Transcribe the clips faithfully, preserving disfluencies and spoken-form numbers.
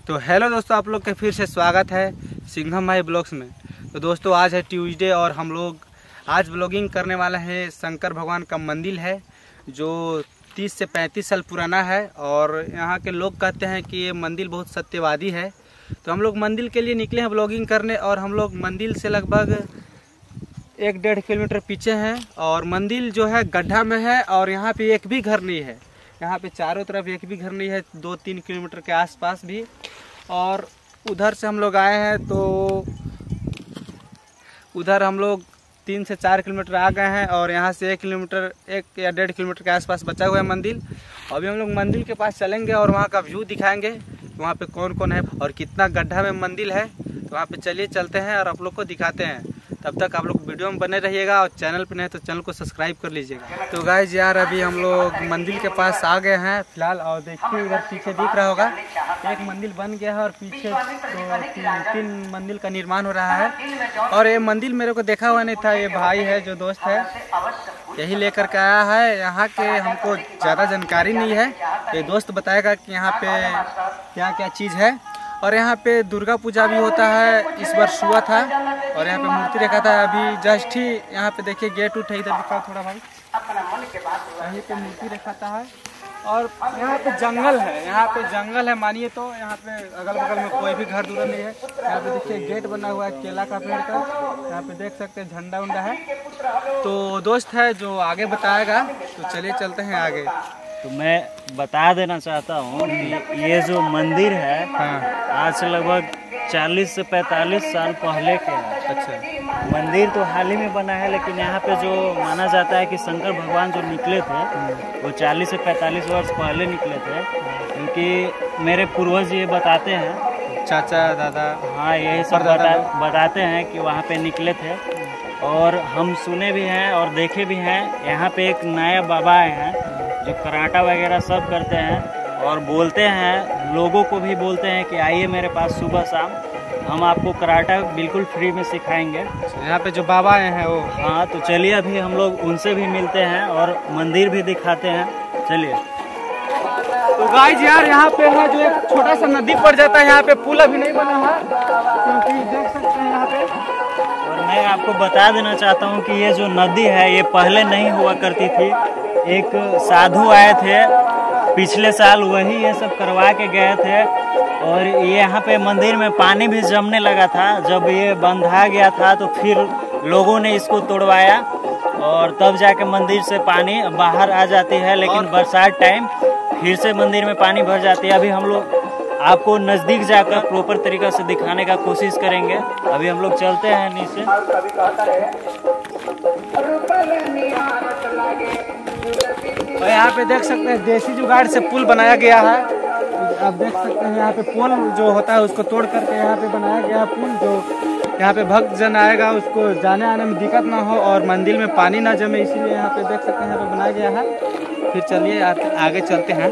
तो हेलो दोस्तों, आप लोग के फिर से स्वागत है सिंघम भाई ब्लॉग्स में। तो दोस्तों आज है ट्यूसडे और हम लोग आज ब्लॉगिंग करने वाला है। शंकर भगवान का मंदिर है जो तीस से पैंतीस साल पुराना है और यहाँ के लोग कहते हैं कि ये मंदिर बहुत सत्यवादी है। तो हम लोग मंदिर के लिए निकले हैं ब्लॉगिंग करने और हम लोग मंदिर से लगभग एक डेढ़ किलोमीटर पीछे हैं और मंदिर जो है गड्ढा में है और यहाँ पे एक भी घर नहीं है। यहाँ पे चारों तरफ एक भी घर नहीं है, दो तीन किलोमीटर के आसपास भी। और उधर से हम लोग आए हैं तो उधर हम लोग तीन से चार किलोमीटर आ गए हैं और यहाँ से एक किलोमीटर एक या डेढ़ किलोमीटर के आसपास बचा हुआ है मंदिर। अभी हम लोग मंदिर के पास चलेंगे और वहाँ का व्यू दिखाएंगे, वहाँ पे कौन कौन है और कितना गड्ढा में मंदिर है। तो वहाँ पे चलिए चलते हैं और आप लोग को दिखाते हैं। तब तक आप लोग वीडियो में बने रहिएगा और चैनल पे नहीं तो चैनल को सब्सक्राइब कर लीजिएगा। तो गाइस यार अभी हम लोग मंदिर के पास आ गए हैं फिलहाल और देखिए इधर पीछे दिख रहा होगा एक मंदिर बन गया है और पीछे तो तीन, तीन मंदिर का निर्माण हो रहा है। और ये मंदिर मेरे को देखा हुआ नहीं था, ये भाई है जो दोस्त है यही लेकर के आया है। यहाँ के हमको ज़्यादा जानकारी नहीं है, ये दोस्त बताएगा कि यहाँ पे क्या क्या चीज़ है। और यहाँ पे दुर्गा पूजा भी होता है, इस वर्ष हुआ था और यहाँ पे मूर्ति रखा था। अभी जस्ट ही यहाँ पे देखिए गेट उठ है, इधर दिखाओ थोड़ा भाई, यहीं पे मूर्ति रखा था है। और यहाँ पे जंगल है, यहाँ पे जंगल है मानिए तो। यहाँ पे अगल बगल में कोई भी घर दूर नहीं है। यहाँ पे देखिए गेट बना हुआ है केला का पेड़ का, यहाँ पे देख सकते हैं झंडा उंडा है। तो दोस्त है जो आगे बताएगा, तो चलिए चलते हैं आगे। तो मैं बता देना चाहता हूँ कि ये जो मंदिर है हाँ। आज से लगभग चालीस से पैंतालीस साल पहले के है। अच्छा, मंदिर तो हाल ही में बना है, लेकिन यहाँ पे जो माना जाता है कि शंकर भगवान जो निकले थे वो चालीस से पैंतालीस वर्ष पहले निकले थे, क्योंकि मेरे पूर्वज ये बताते हैं, चाचा दादा हाँ यही सब बता, बताते हैं कि वहाँ पे निकले थे। और हम सुने भी हैं और देखे भी हैं। यहाँ पे एक नया बाबा आए हैं जो कराटा वगैरह सब करते हैं और बोलते हैं, लोगों को भी बोलते हैं कि आइए मेरे पास सुबह शाम, हम आपको कराटा बिल्कुल फ्री में सिखाएंगे। यहाँ पे जो बाबा आए हैं वो हाँ, तो चलिए अभी हम लोग उनसे भी मिलते हैं और मंदिर भी दिखाते हैं। चलिए। तो गाइस यार यहाँ पे है जो एक छोटा सा नदी पड़ जाता है, यहाँ पे पुल अभी नहीं बना है क्योंकि देख सकते हैं यहाँ पे। और मैं आपको बता देना चाहता हूँ कि ये जो नदी है ये पहले नहीं हुआ करती थी। एक साधु आए थे पिछले साल, वही ये सब करवा के गए थे और ये यहाँ पे मंदिर में पानी भी जमने लगा था। जब ये बंधा गया था तो फिर लोगों ने इसको तोड़वाया और तब जाके मंदिर से पानी बाहर आ जाती है। लेकिन बरसात टाइम फिर से मंदिर में पानी भर जाती है। अभी हम लोग आपको नज़दीक जाकर प्रॉपर तरीका से दिखाने का कोशिश करेंगे। अभी हम लोग चलते हैं नीचे। और यहाँ पे देख सकते हैं देसी जुगाड़ से पुल बनाया गया है। आप देख सकते हैं यहाँ पे पुल जो होता है उसको तोड़ करके यहाँ पे बनाया गया है पुल, जो यहाँ पे भक्त जन आएगा उसको जाने आने में दिक्कत ना हो और मंदिर में पानी ना जमे, इसीलिए यहाँ पे देख सकते हैं यहाँ पे बनाया गया है। फिर चलिए आगे चलते हैं।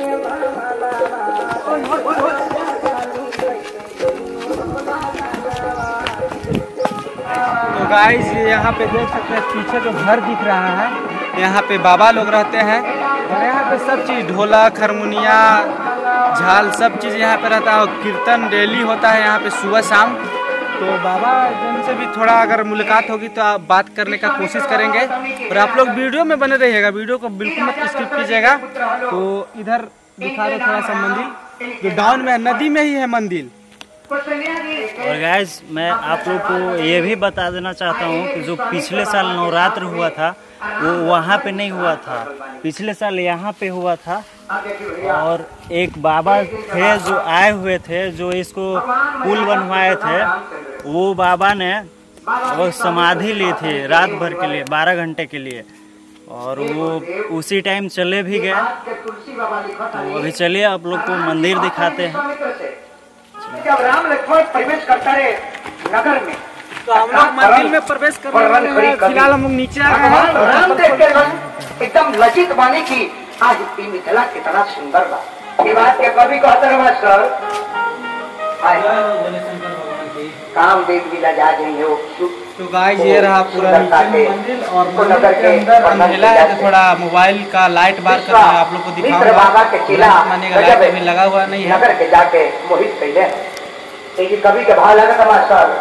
तो गाइस यहाँ पे देख सकते हैं पीछे जो घर दिख रहा है, यहाँ पे बाबा लोग रहते हैं और यहाँ पे सब चीज़ ढोलक हारमोनिया झाल सब चीज़ यहाँ पे रहता है और कीर्तन डेली होता है यहाँ पे सुबह शाम। तो बाबा जन से भी थोड़ा अगर मुलाकात होगी तो आप बात करने का कोशिश करेंगे और आप लोग वीडियो में बने रहिएगा, वीडियो को बिल्कुल मत स्किप कीजिएगा। तो इधर दिखा दो थोड़ा सा मंदिर जो डाउन में नदी में ही है मंदिर। और गाइस मैं आप लोग को ये भी बता देना चाहता हूँ कि जो पिछले साल नवरात्र हुआ था वो वहाँ पे नहीं हुआ था, पिछले साल यहाँ पे हुआ था। और एक बाबा थे जो आए हुए थे जो इसको पुल बनवाए थे, वो बाबा ने वो समाधि ली थी रात भर के लिए, बारह घंटे के लिए, और वो उसी टाइम चले भी गए। तो अभी चलिए आप लोग को मंदिर दिखाते हैं। जब राम लक्ष्मण प्रवेश करता है नगर में, तो हम लोग मंदिर में प्रवेश कर रहे हैं। फिलहाल हम लोग नीचे आ गए हैं। राम देखते एकदम लज्जित बानी की आज इतनी मिथिला कितना सुंदर बा। ये बात के कभी कहते रहे सर काम देख भी लजा जाइए तो गाइस ये रहा पूरा नीचे में मंदिर और मंदिर के अंदर अंधेला है तो थोड़ा मोबाइल का लाइट बार कर आप लोग को दिखाऊंगा। माने का लाइट अभी लगा हुआ नहीं है। नगर के जाके मोहित कैले एक कवि के भाव लगा था मास्टर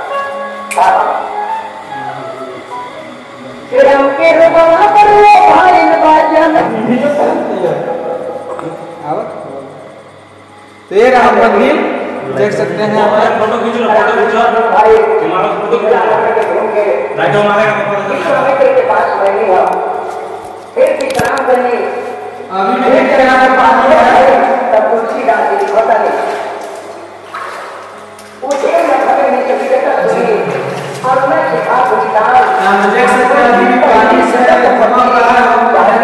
राम के रुबाब पर वो भाई ने बाजन। तो ये रहा मंदिर देख सकते हैं आप। फोटो खींच लो, फोटो खींच लो भाई हमारा फोटो खींच लो। लाइट हमारे के पास नहीं हुआ फिर भी काम करनी अभी भी देख रहे हैं पास में तब तुलसी दास जी पता नहीं उसे न खबर नहीं चली बेटा सुनी और मैं सिखा बुझी दास हम देख सकते हैं अभी भी पानी से भरपूर रहा है।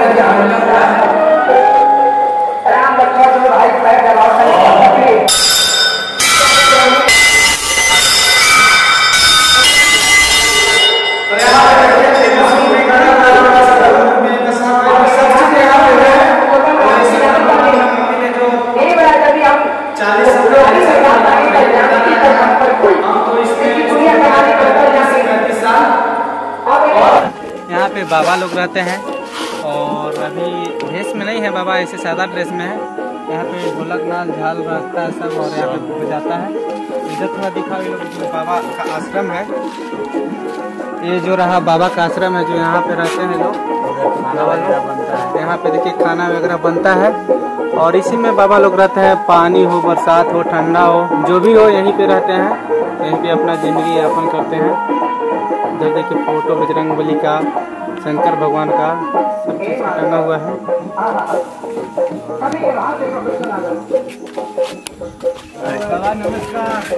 राम लक्ष्मण भाई पैर दबाव करके यहाँ पे बाबा लोग रहते हैं और अभी ड्रेस में नहीं है बाबा, ऐसे सादा ड्रेस में है। यहाँ पे ढोलक नाल झाल बजता है सब और यहाँ पे बजाता है। इधर थोड़ा दिखाओ, ये लोग बाबा का आश्रम है। ये जो रहा बाबा का आश्रम है जो यहाँ पे रहते हैं लोग। खाना वगैरह बनता है यहाँ पे, देखिए खाना वगैरह बनता है और इसी में बाबा लोग रहते हैं। पानी हो, बरसात हो, ठंडा हो, जो भी हो यहीं पे रहते हैं, यहीं पे अपना जिंदगी यापन करते हैं। इधर देखिए फोटो बजरंग बली का, शंकर भगवान का, सब चीज का टंगा हुआ है। बाबा नमस्कार।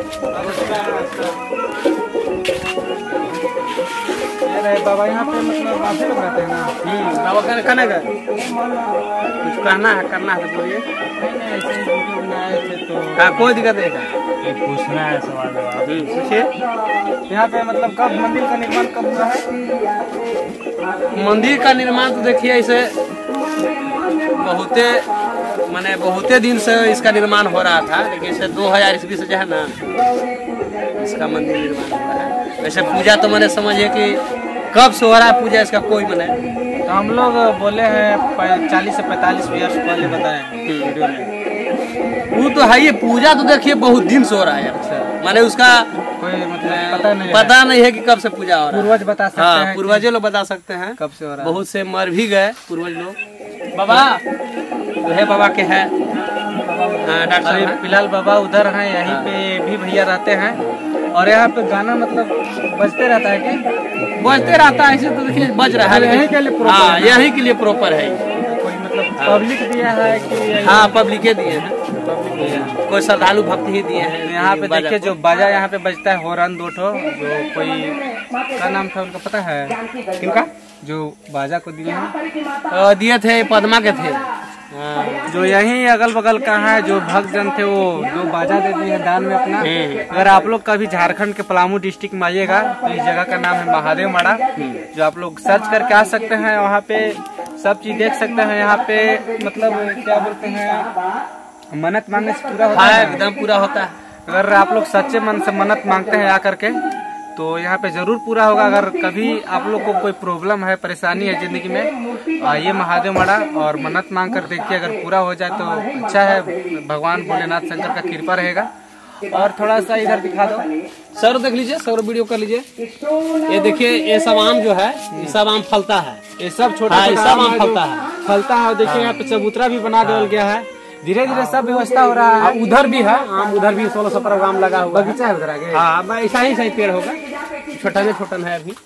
बाबा यहाँ पे मतलब आधे लोग रहते हैं ना। बाबा कहने कहने का कुछ कहना है, करना है तो बोलिए। ऐसे ही वीडियो बनाए थे तो हाँ, कोई दिक्कत नहीं है। पूछना है सवाल पूछिए। यहाँ पे मतलब कब मंदिर का निर्माण कब हुआ है? मंदिर का निर्माण तो देखिए ऐसे बहुते माने बहुते दिन से इसका निर्माण हो रहा था, लेकिन इसे दो हजार ईस्वी से जो है ना इसका मंदिर निर्माण हुआ है। वैसे पूजा तो मैंने समझिए कि कब से हो रहा है पूजा इसका कोई मैंने तो हम लोग बोले हैं चालीस से पैंतालीस वर्ष पहले बताए वीडियो में। वो तो है, ये पूजा तो देखिए बहुत दिन से हो रहा है। अच्छा माने उसका कोई मतलब पता नहीं पता है। नहीं है कि कब से पूजा हो रहा है। पूर्वज बता सकते हाँ, हैं, पूर्वज लोग बता सकते हैं कब से हो रहा है। बहुत से मर भी गए पूर्वज लोग। बाबा तो है, बाबा के है डॉक्टर अभी साहब फिलहाल बाबा उधर हैं, यहीं पे भी भैया रहते हैं और यहाँ पे गाना मतलब बजते रहता है कि बजते रहता है। ऐसे तो देखिए बज रहा है, यहीं के लिए proper हाँ है। यहीं के लिए प्रॉपर है। कोई मतलब पब्लिक दिया है कि हाँ पब्लिके दिए हैं, पब्लिक दिया है। कोई श्रद्धालु भक्त ही दिए हैं। तो यहाँ पे देखिए जो बाजा यहाँ पे बजता है होरन दो ठो, जो कोई क्या नाम था उनका पता है? किनका जो बाजा को दिए हैं अ, दिए थे पद्मा के थे। जो यहीं अगल बगल का है, जो भक्त जन थे वो जो बाजा दे दिए हैं दान में अपना। अगर आप लोग कभी झारखंड के पलामू डिस्ट्रिक्ट में आइएगा तो इस जगह का नाम है महादेव मड़ा, जो आप लोग सर्च करके आ सकते हैं। वहाँ पे सब चीज देख सकते हैं। यहाँ पे मतलब क्या बोलते हैं, मन्नत मांगने से पूरा होता हाँ है, एकदम पूरा होता है। अगर आप लोग सच्चे मन से मन्नत मांगते हैं आकर के तो यहाँ पे जरूर पूरा होगा। अगर कभी आप लोग को कोई प्रॉब्लम है, परेशानी है जिंदगी में, आइए महादेव मड़ा और मन्नत मांग कर देखिए, अगर पूरा हो जाए तो अच्छा है। भगवान भोलेनाथ शंकर का कृपा रहेगा। और थोड़ा सा इधर दिखा दो सर, देख लीजिए सर, वीडियो कर लीजिए। ये देखिए ये सब आम जो है ये सब आम फलता है, ये सब छोटा हाँ, ये छोटा सब आम आम है फलता जो है। फलता है। देखिए यहाँ पे चबूतरा भी बना दिया गया है। धीरे धीरे सब व्यवस्था हो रहा है। उधर भी है आम, उधर भी सोलह सत्रह आम लगा हुआ है। बगीचा है उधर आगे। हाँ ऐसा ही सही पेड़ होगा, छोटा में छोटा है अभी।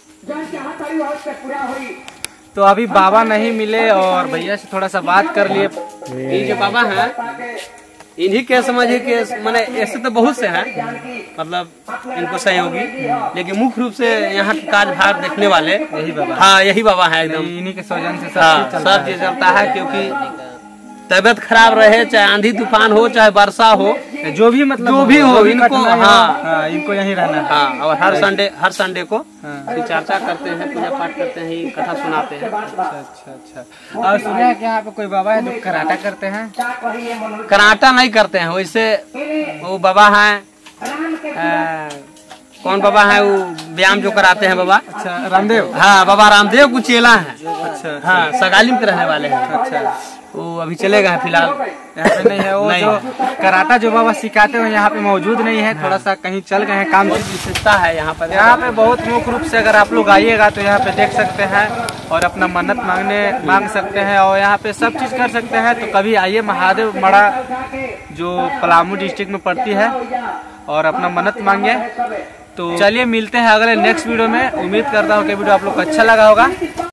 तो अभी बाबा नहीं मिले और भैया से थोड़ा सा बात कर लिए। ये जो बाबा है इन्हीं के समझिए कि मैंने ऐसे तो बहुत से हैं मतलब इनको सहयोगी, लेकिन मुख्य रूप से यहाँ के काज भार देखने वाले यही बाबा। हाँ यही बाबा है एकदम। इन्हीं के सौजन से सब हाँ चीज चलता सब चीज चलता है, क्योंकि तबीयत खराब रहे, चाहे आंधी तूफान हो, चाहे वर्षा हो, है। जो भी मतलब जो भी हो, इनको कठिनाई हाँ हाँ, इनको यहीं रहना है। हाँ। और हर संडे हर संडे को हाँ। चर्चा करते हैं, पूजा पाठ करते हैं, कथा सुनाते हैं। अच्छा अच्छा अच्छा। और सुना है कि यहाँ पे कोई बाबा है जो कराटा करते हैं? कराटा नहीं करते हैं, वैसे वो बाबा हैं, कौन बाबा है वो व्यायाम जो कराते हैं बाबा। अच्छा, रामदेव। हाँ, बाबा रामदेव को चेला है। अच्छा, हाँ, सगालिम के रहने वाले हैं। अच्छा, वो अभी चले गए फिलहाल, यहाँ पे नहीं है। वो नहीं जो है। कराटा जो बाबा सिखाते हैं यहाँ पे मौजूद नहीं है, थोड़ा सा कहीं चल गए हैं काम। विशेषता है यहाँ पर। यहाँ पे बहुत मुख्य रूप से अगर आप लोग आइएगा तो यहाँ पे देख सकते हैं और अपना मन्नत मांगने मांग सकते हैं और यहाँ पे सब चीज कर सकते हैं। तो कभी आइए महादेव मड़ा जो पलामू डिस्ट्रिक्ट में पड़ती है और अपना मन्नत मांगे। तो चलिए मिलते हैं अगले नेक्स्ट वीडियो में। उम्मीद करता हूँ कि वीडियो आप लोग को अच्छा लगा होगा।